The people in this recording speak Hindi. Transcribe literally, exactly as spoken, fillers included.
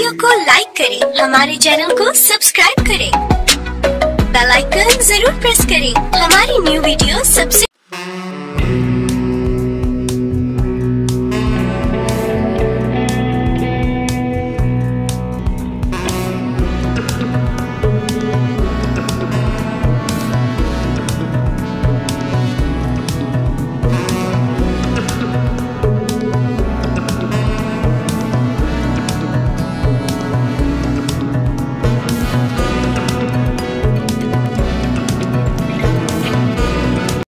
वीडियो को लाइक करें, हमारे चैनल को सब्सक्राइब करें, बेल आइकन जरूर प्रेस करें हमारी न्यू वीडियो सबसे